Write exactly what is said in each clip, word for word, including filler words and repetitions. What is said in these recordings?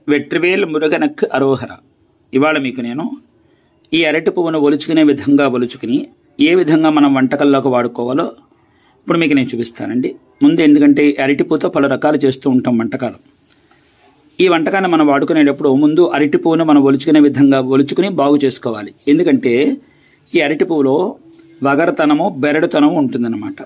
వెట్రివేల్ మురుగనక్ అరోహర. ఇవాళ మీకు నేను ఈ అరటి పువ్వును ఒలుచుకునే విధంగా ఒలుచుకుని ఏ విధంగా మనం వంటకల్లోకి వాడుకోవాలో ఇప్పుడు మీకు నేను చూపిస్తానండి. ముందు ఎందుకంటే అరటి పువ్వుతో పలు రకాలు చేస్తూ ఉంటాం వంటకాలు. ఈ వంటకాన్ని మనం వాడుకునేటప్పుడు ముందు అరటి పువ్వును మనం ఒలుచుకునే విధంగా ఒలుచుకుని బాగు చేసుకోవాలి. ఎందుకంటే ఈ అరటి పువ్వులో వగరతనము బెరడుతనము ఉంటుందన్నమాట.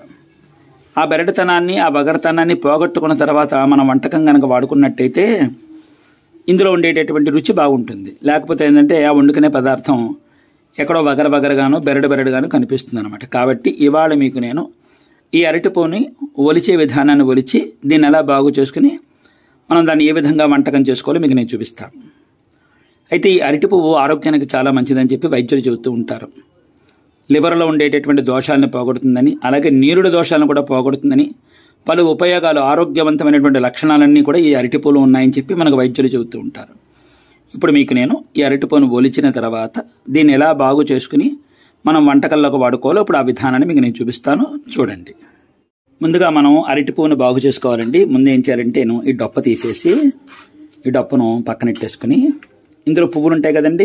ఆ బెరడుతనాన్ని ఆ వగరతనాన్ని పోగొట్టుకున్న తర్వాత మనం వంటకం కనుక వాడుకున్నట్టయితే ఇందులో ఉండేటటువంటి రుచి బాగుంటుంది. లేకపోతే ఏంటంటే ఆ వండుకునే పదార్థం ఎక్కడో వగర వగరగాను బెరడు బెరడుగాను కనిపిస్తుంది అనమాట. కాబట్టి ఇవాళ మీకు నేను ఈ అరటి పువ్వుని ఒలిచే విధానాన్ని ఒలిచి దీన్ని ఎలా బాగు చేసుకుని మనం దాన్ని ఏ విధంగా వంటకం చేసుకోవాలో మీకు నేను చూపిస్తాను. అయితే ఈ అరటి పువ్వు ఆరోగ్యానికి చాలా మంచిదని చెప్పి వైద్యులు చెబుతూ ఉంటారు. లివర్లో ఉండేటటువంటి దోషాలను పోగొడుతుందని, అలాగే నీరుడు దోషాలను కూడా పోగొడుతుందని, పలు ఉపయోగాలు ఆరోగ్యవంతమైనటువంటి లక్షణాలన్నీ కూడా ఈ అరటిపూలు ఉన్నాయని చెప్పి మనకు వైద్యులు చెబుతూ ఉంటారు. ఇప్పుడు మీకు నేను ఈ అరటిపూను ఒలిచిన తర్వాత దీన్ని ఎలా బాగు చేసుకుని మనం వంటకల్లోకి వాడుకోవాలో ఇప్పుడు ఆ విధానాన్ని మీకు నేను చూపిస్తాను, చూడండి. ముందుగా మనం అరటిపూను బాగు చేసుకోవాలండి. ముందు ఏం చేయాలంటే నేను ఈ డొప్ప తీసేసి ఈ డొప్పను పక్కనెట్టేసుకుని ఇందులో పువ్వులు ఉంటాయి కదండి,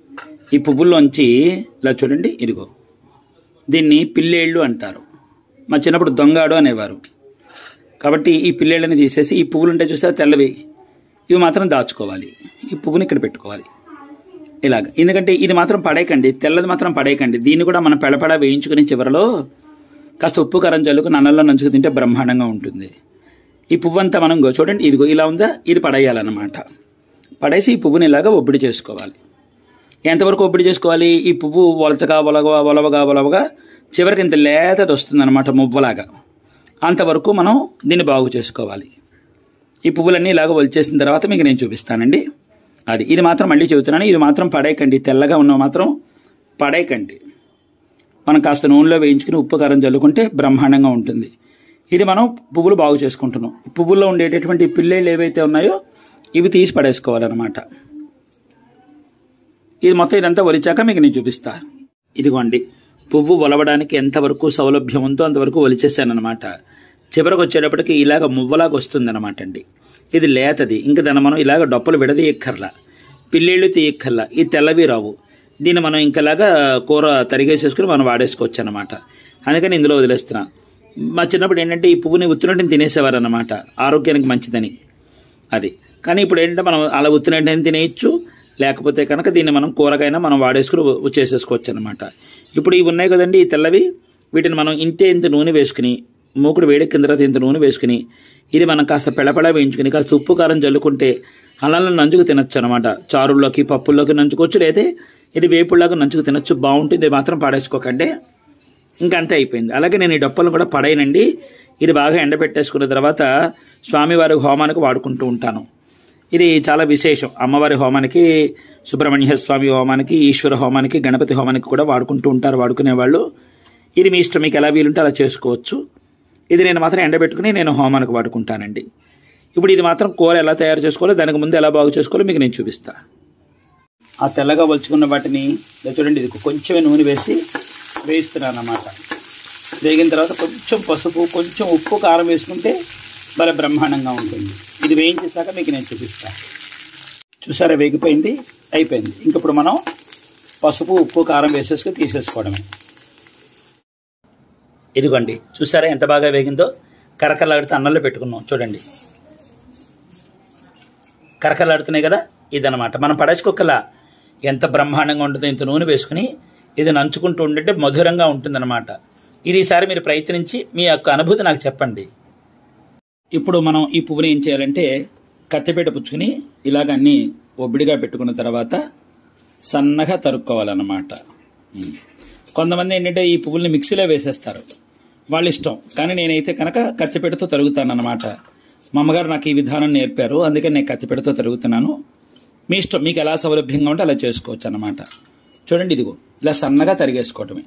ఈ పువ్వుల్లోంచి ఇలా చూడండి, ఇదిగో దీన్ని పిల్లేళ్ళు అంటారు. మా చిన్నప్పుడు దొంగాడు అనేవారు. కాబట్టి ఈ పిల్లేళ్ళని తీసేసి ఈ పువ్వులు ఉంటే చూస్తే తెల్లవి ఇవి మాత్రం దాచుకోవాలి. ఈ పువ్వుని ఇక్కడ పెట్టుకోవాలి ఇలాగ. ఎందుకంటే ఇది మాత్రం పడేయకండి, తెల్లది మాత్రం పడేయకండి. దీన్ని కూడా మనం పెడపడ వేయించుకుని చివరిలో కాస్త ఉప్పు కారం జల్లుకు నన్నల్లో నంచుకు తింటే బ్రహ్మాండంగా ఉంటుంది. ఈ పువ్వు అంతా మనం చూడండి, ఇదిగో ఇలా ఉందా, ఇది పడేయాలన్నమాట. పడేసి ఈ పువ్వుని ఇలాగా ఒబ్బిడి చేసుకోవాలి. ఎంతవరకు ఒబ్బిడి చేసుకోవాలి? ఈ పువ్వు వలచగా ఒలగగా ఒలవగా ఒలవగా చివరికి ఇంత లేతది వస్తుందన్నమాట, మువ్వలాగా. అంతవరకు మనం దీన్ని బాగు చేసుకోవాలి. ఈ పువ్వులన్నీ ఇలాగ ఒలిచేసిన తర్వాత మీకు నేను చూపిస్తానండి. అది ఇది మాత్రం మళ్ళీ చెబుతున్నాను, ఇది మాత్రం పడేయకండి, తెల్లగా ఉన్న మాత్రం పడేయకండి. మనం కాస్త నూనెలో వేయించుకుని ఉప్పు కారం చల్లుకుంటే బ్రహ్మాండంగా ఉంటుంది. ఇది మనం పువ్వులు బాగు చేసుకుంటున్నాం. పువ్వుల్లో ఉండేటటువంటి పిల్లేళ్ళు ఏవైతే ఉన్నాయో ఇవి తీసి పడేసుకోవాలన్నమాట. ఇది మొత్తం ఇదంతా ఒలిచాక మీకు నేను చూపిస్తా. ఇదిగోండి, పువ్వు ఒలవడానికి ఎంతవరకు సౌలభ్యం ఉందో అంతవరకు ఒలిచేసానమాట. చివరికి వచ్చేటప్పటికి ఇలాగ మువ్వలాగా వస్తుంది అనమాట అండి. ఇది లేతది, ఇంకా దాన్ని మనం ఇలాగ డొప్పలు విడదీయక్కర్లా, పిల్లేళ్ళు తీయక్కర్లా, ఈ తెల్లవి రావు. దీన్ని మనం ఇంకలాగా కూర తరిగేసేసుకుని మనం వాడేసుకోవచ్చు అనమాట. అందుకని ఇందులో వదిలేస్తున్నా. మా చిన్నప్పుడు ఏంటంటే ఈ పువ్వుని ఉత్తినట్టుని తినేసేవారు అనమాట, ఆరోగ్యానికి మంచిదని. అది కానీ ఇప్పుడు ఏంటంటే మనం అలా ఉత్తినట్టుని తినేయచ్చు, లేకపోతే కనుక దీన్ని మనం కూరగాయన మనం వాడేసుకుని చేసేసుకోవచ్చు అనమాట. ఇప్పుడు ఇవి ఉన్నాయి కదండి, ఈ తెల్లవి, వీటిని మనం ఇంతే ఇంత నూనె వేసుకుని, మూకుడు వేడెక్కిన తర్వాత ఇంత నూనె వేసుకుని ఇది మనం కాస్త పెళపెళ వేయించుకుని కాస్త ఉప్పు కారం జల్లుకుంటే అల్లంలో నంచుకు తినొచ్చు అనమాట. చారుల్లోకి పప్పుల్లోకి నంచుకోవచ్చు, లేదా ఇది వేపుల్లాగా నంచుకు తినొచ్చు, బాగుంటుంది. మాత్రం పడేసుకోకండి. ఇంకా అంతే అయిపోయింది. అలాగే నేను ఈ డొప్పలను కూడా పడేయనండి. ఇది బాగా ఎండబెట్టేసుకున్న తర్వాత స్వామివారి హోమానికి వాడుకుంటూ ఉంటాను. ఇది చాలా విశేషం. అమ్మవారి హోమానికి, సుబ్రహ్మణ్య స్వామి హోమానికి, ఈశ్వర హోమానికి, గణపతి హోమానికి కూడా వాడుకుంటూ ఉంటారు వాడుకునేవాళ్ళు. ఇది మీ ఇష్టం, మీకు ఎలా వీలుంటే అలా చేసుకోవచ్చు. ఇది నేను మాత్రం ఎండబెట్టుకుని నేను హోమానికి వాడుకుంటానండి. ఇప్పుడు ఇది మాత్రం కూర ఎలా తయారు చేసుకోవాలో, దానికి ముందు ఎలా బాగు చేసుకోవాలో మీకు నేను చూపిస్తా. ఆ తెల్లగా వలుచుకున్న వాటిని చూడండి, ఇది కొంచెమే నూనె వేసి వేయిస్తున్నాను అన్నమాట. వేగిన తర్వాత కొంచెం పసుపు, కొంచెం ఉప్పు కారం వేసుకుంటే భలే బ్రహ్మాండంగా ఉంటుంది. ఇది వేయించేసాక మీకు నేను చూపిస్తాను. చూసారా, వేగిపోయింది, అయిపోయింది. ఇంకప్పుడు మనం పసుపు ఉప్పు కారం వేసేసుకుని తీసేసుకోవడమే. ఇదిగోండి, చూసారా ఎంత బాగా వేగిందో. కరకలాడితే అన్నంలో పెట్టుకున్నాం చూడండి, కరకలాడుతున్నాయి కదా. ఇదనమాట, మనం పడేసుకోకలా ఎంత బ్రహ్మాండంగా ఉంటుందో. ఇంత నూనె వేసుకుని ఇది నంచుకుంటూ ఉంటే మధురంగా ఉంటుందన్నమాట. ఇది ఈసారి మీరు ప్రయత్నించి మీ యొక్క అనుభూతి నాకు చెప్పండి. ఇప్పుడు మనం ఈ పువ్వుని ఏం చేయాలంటే కత్తిపీట పుచ్చుకుని ఇలాగ అన్నీ ఒబ్బిడిగా పెట్టుకున్న తర్వాత సన్నగా తరుక్కోవాలన్నమాట. కొంతమంది ఏంటంటే ఈ పువ్వుల్ని మిక్సీలో వేసేస్తారు, వాళ్ళ ఇష్టం. కానీ నేనైతే కనుక కత్తిపీటతో తరుగుతానన్నమాట. మా అమ్మగారు నాకు ఈ విధానం నేర్పారు, అందుకని నేను కత్తిపీటతో తరుగుతున్నాను. మీ ఇష్టం, మీకు ఎలా సౌలభ్యంగా ఉంటే అలా చేసుకోవచ్చు అన్నమాట. చూడండి, ఇదిగో ఇలా సన్నగా తరిగేసుకోవటమే.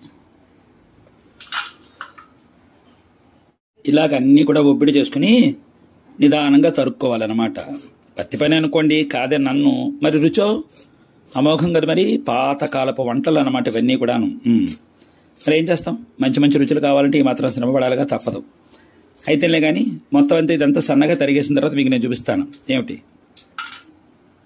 ఇలాగ అన్నీ కూడా ఒబ్బిడి చేసుకుని నిదానంగా తరుక్కోవాలన్నమాట. కత్తి పని అనుకోండి, కాదే నన్ను. మరి రుచో అమోఘం కదా, మరి పాతకాలపు వంటలు అన్నమాట ఇవన్నీ కూడాను. మరి ఏం చేస్తాం, మంచి మంచి రుచులు కావాలంటే ఈ మాత్రం శ్రమపడాలిగా, తప్పదు. అయితేలే కానీ మొత్తం అంతా ఇదంతా సన్నగా తరిగేసిన తర్వాత మీకు నేను చూపిస్తాను ఏమిటి.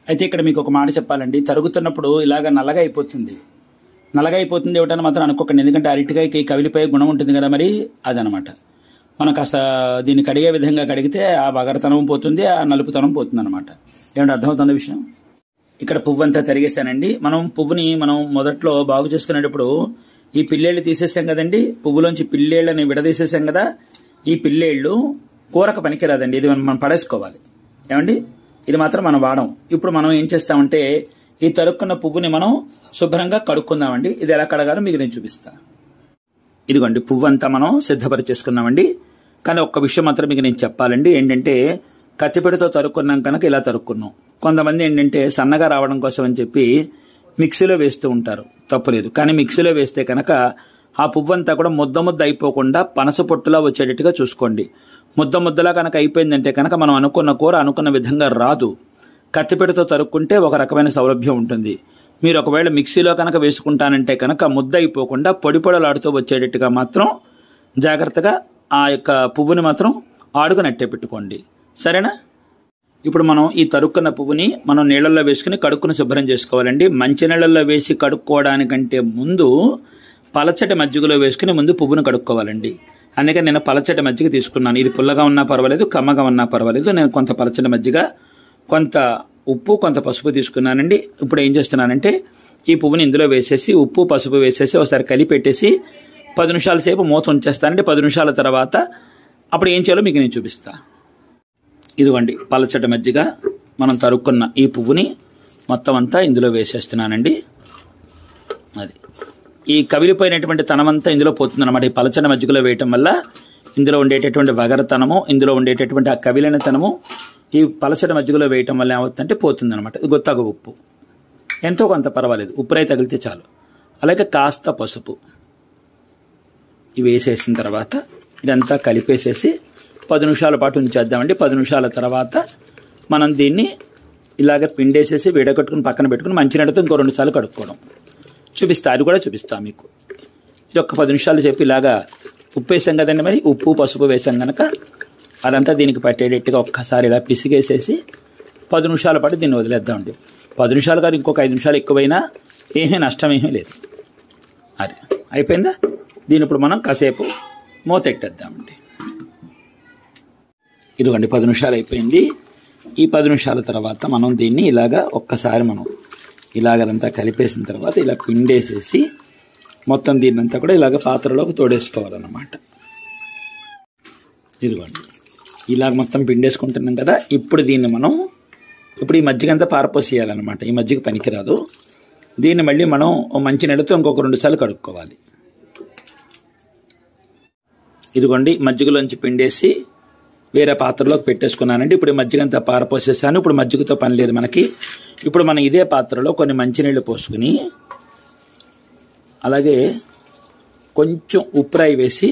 అయితే ఇక్కడ మీకు ఒక మాట చెప్పాలండి, తరుగుతున్నప్పుడు ఇలాగ నల్లగా అయిపోతుంది. నల్లగా అయిపోతుంది ఏమిటని మాత్రం అనుకోకండి, ఎందుకంటే అరటికాయకి కవిలిపోయే గుణం ఉంటుంది కదా, మరి అదనమాట. మనం కాస్త దీన్ని కడిగే విధంగా కడిగితే ఆ బగరతనం పోతుంది, ఆ నలుపుతనం పోతుంది అనమాట. ఏమంటే అర్థమవుతుంది విషయం. ఇక్కడ పువ్వు అంతా తరిగేసానండి. మనం పువ్వుని మనం మొదట్లో బాగు చేసుకునేటప్పుడు ఈ పిల్లేళ్లు తీసేసాం కదండి, పువ్వులోంచి పిల్లేళ్ళని విడదీసేసాం కదా. ఈ పిల్లేళ్లు కూరకు పనికిరాదండి, ఇది మనం పడేసుకోవాలి. ఏమండి, ఇది మాత్రం మనం వాడం. ఇప్పుడు మనం ఏం చేస్తామంటే ఈ తరుక్కున్న పువ్వుని మనం శుభ్రంగా కడుక్కుందామండి. ఇది ఎలా కడగాలో మీకు నేను చూపిస్తా. ఇదిగోండి పువ్వు అంతా మనం సిద్ధపరిచేసుకున్నామండి. కానీ ఒక్క విషయం మాత్రం మీకు నేను చెప్పాలండి, ఏంటంటే కత్తిపీటతో తరుక్కున్నాం కనుక ఇలా తరుక్కున్నాం. కొంతమంది ఏంటంటే సన్నగా రావడం కోసం అని చెప్పి మిక్సీలో వేస్తూ ఉంటారు, తప్పులేదు. కానీ మిక్సీలో వేస్తే కనుక ఆ పువ్వు అంతా కూడా ముద్ద ముద్ద అయిపోకుండా పనస పొట్టులా వచ్చేటట్టుగా చూసుకోండి. ముద్ద ముద్దలా కనుక అయిపోయిందంటే కనుక మనం అనుకున్న కూర అనుకున్న విధంగా రాదు. కత్తిపీటతో తరుక్కుంటే ఒక రకమైన సౌలభ్యం ఉంటుంది. మీరు ఒకవేళ మిక్సీలో కనుక వేసుకుంటానంటే కనుక ముద్ద అయిపోకుండా పొడి పొడలాడుతూ వచ్చేటట్టుగా మాత్రం జాగ్రత్తగా ఆ యొక్క పువ్వుని మాత్రం ఆడుకు నట్టే పెట్టుకోండి, సరేనా. ఇప్పుడు మనం ఈ తరుక్కున్న పువ్వుని మనం నీళ్ళల్లో వేసుకుని కడుక్కుని శుభ్రం చేసుకోవాలండి. మంచి నీళ్ళల్లో వేసి కడుక్కోవడానికంటే ముందు పలచటి మజ్జిగలో వేసుకుని ముందు పువ్వును కడుక్కోవాలండి. అందుకని నేను పలచటి మజ్జిగ తీసుకున్నాను. ఇది పుల్లగా ఉన్నా పర్వాలేదు, కమ్మగా ఉన్నా పర్వాలేదు. నేను కొంత పలచటి మజ్జిగ, కొంత ఉప్పు, కొంత పసుపు తీసుకున్నానండి. ఇప్పుడు ఏం చేస్తున్నానంటే ఈ పువ్వుని ఇందులో వేసేసి ఉప్పు పసుపు వేసేసి ఒకసారి కలిపెట్టేసి పది నిమిషాల సేపు మూత ఉంచేస్తానండి. పది నిమిషాల తర్వాత అప్పుడు ఏం చేయాలో మీకు నేను చూపిస్తా. ఇదిగోండి పలచటి మజ్జిగ, మనం తరుక్కున్న ఈ పువ్వుని మొత్తం అంతా ఇందులో వేసేస్తున్నానండి. అది ఈ కవిలిపోయినటువంటి తనమంతా ఇందులో పోతుంది అనమాట. ఈ పలచటి మజ్జిగలో వేయటం వల్ల ఇందులో ఉండేటటువంటి వగరతనము, ఇందులో ఉండేటటువంటి ఆ కవిలినతనము ఈ పలచటి మజ్జిగలో వేయటం వల్ల ఏమవుతుందంటే పోతుంది అనమాట. ఇది గొత్తగ ఉప్పు, ఎంతో కొంత పర్వాలేదు, ఉప్పురై తగిలితే చాలు. అలాగే కాస్త పసుపు ఇవి వేసేసిన తర్వాత ఇదంతా కలిపేసేసి పది నిమిషాల పాటు ఉంచేద్దామండి. పది నిమిషాల తర్వాత మనం దీన్ని ఇలాగ పిండేసేసి వేడగట్టుకుని పక్కన పెట్టుకుని మంచినీళ్ళతో ఇంకో రెండు సార్లు కడుక్కోవడం చూపిస్తా. అది కూడా చూపిస్తా మీకు. ఇది ఒక్క పది నిమిషాలు చెప్పి ఇలాగా ఉప్పు వేసాం కదండి, మరి ఉప్పు పసుపు వేసాం కనుక అదంతా దీనికి పట్టేటట్టుగా ఒక్కసారి ఇలా పిసిగేసేసి పది నిమిషాల పాటు దీన్ని వదిలేద్దామండి. పది నిమిషాలు కాదు, ఇంకొక ఐదు నిమిషాలు ఎక్కువైనా ఏమీ నష్టం ఏమీ లేదు. అది అయిపోయిందా. దీని ఇప్పుడు మనం కాసేపు మూతెట్టేద్దామండి. ఇదిగోండి పది నిమిషాలు అయిపోయింది. ఈ పది నిమిషాల తర్వాత మనం దీన్ని ఇలాగా ఒక్కసారి మనం ఇలాగంతా కలిపేసిన తర్వాత ఇలా పిండేసేసి మొత్తం దీన్నంతా కూడా ఇలాగ పాత్రలోకి తోడేసుకోవాలన్నమాట. ఇదిగోండి ఇలాగ మొత్తం పిండేసుకుంటున్నాం కదా. ఇప్పుడు దీన్ని మనం ఇప్పుడు ఈ మజ్జిగ అంతా పారపోసేయాలన్నమాట. ఈ మజ్జిగ పనికిరాదు. దీన్ని మళ్ళీ మనం మంచి నీళ్ళతో ఇంకొక రెండు సార్లు కడుక్కోవాలి. ఇదిగోండి మజ్జిగలోంచి పిండేసి వేరే పాత్రలోకి పెట్టేసుకున్నానండి. ఇప్పుడు మజ్జిగ అంతా పారపోసేసాను. ఇప్పుడు మజ్జిగతో పని లేదు మనకి. ఇప్పుడు మనం ఇదే పాత్రలో కొన్ని మంచినీళ్ళు పోసుకుని అలాగే కొంచెం ఉప్పురాయి వేసి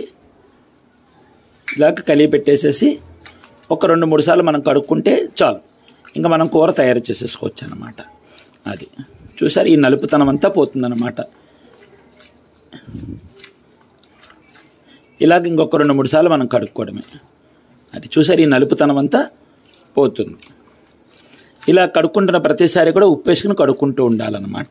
ఇలాగ కలిపి పెట్టేసేసి ఒక రెండు మూడు సార్లు మనం కడుక్కుంటే చాలు. ఇంకా మనం కూర తయారు చేసేసుకోవచ్చు అన్నమాట. అది చూసారు, ఈ నలుపుతనం అంతా పోతుందన్నమాట. ఇలాగ ఇంకొక రెండు మూడు సార్లు మనం కడుక్కోవడమే. అది చూసారు, ఈ నలుపుతనం అంతా పోతుంది. ఇలా కడుక్కుంటున్న ప్రతిసారి కూడా ఉప్పు వేసుకుని కడుక్కుంటూ ఉండాలన్నమాట.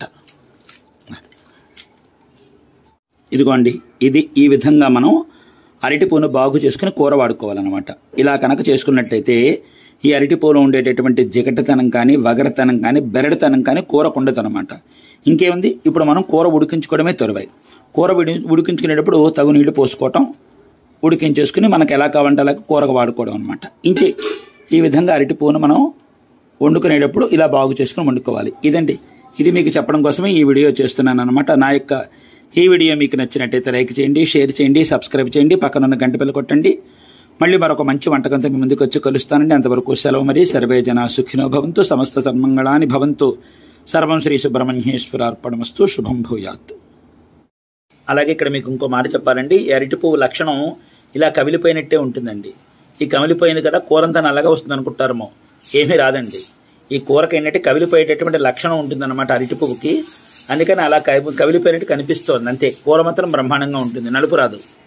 ఇదిగోండి ఇది ఈ విధంగా మనం అరటిపూను బాగు చేసుకుని కూర వాడుకోవాలన్నమాట. ఇలా కనుక చేసుకున్నట్లయితే ఈ అరటిపూలో ఉండేటటువంటి జిగటతనం కానీ వగరతనం కానీ బెరడుతనం కానీ కూరకు ఉండదన్నమాట. ఇంకేముంది, ఇప్పుడు మనం కూర ఉడికించుకోవడమే తొరవాయి. కూర ఉడికించుకునేటప్పుడు తగు నీళ్లు పోసుకోవటం, ఉడికించేసుకుని మనకు ఎలా కావాలంటే అలా కూరకు వాడుకోవడం అనమాట. ఇంకే ఈ విధంగా అరటిపూను మనం వండుకునేటప్పుడు ఇలా బాగు చేసుకుని వండుకోవాలి. ఇదండి, ఇది మీకు చెప్పడం కోసమే ఈ వీడియో చేస్తున్నాను అనమాట. నా యొక్క ఈ వీడియో మీకు నచ్చినట్టయితే లైక్ చేయండి, షేర్ చేయండి, సబ్స్క్రైబ్ చేయండి, పక్కనున్న గంట బెల్ కొట్టండి. మళ్ళీ మరొక మంచి వంటకంతో మీ ముందుకు వచ్చి కలుస్తానండి. అంతవరకు సెలవు. మరి సర్వే జనా సుఖినో భవంతు, సమస్త సన్మంగళాని భవంతు, సర్వం శ్రీ సుబ్రహ్మణ్యేశ్వరార్పణమస్తు, శుభం భూయాత్. అలాగే ఇక్కడ మీకు ఇంకో మాట చెప్పాలండి. ఈ అరటి పువ్వు లక్షణం ఇలా కమిలిపోయినట్టే ఉంటుందండి. ఈ కమిలిపోయింది కదా కూరంతా నల్లగా వస్తుంది అనుకుంటారేమో, ఏమీ రాదండి. ఈ కూరకి ఏంటంటే కవిలిపోయేటటువంటి లక్షణం ఉంటుందన్నమాట అరటి పువ్వుకి. అందుకని అలా కవిలిపోయినట్టు కనిపిస్తోంది అంతే. కూర మాత్రం బ్రహ్మాండంగా ఉంటుంది, నలుపు రాదు.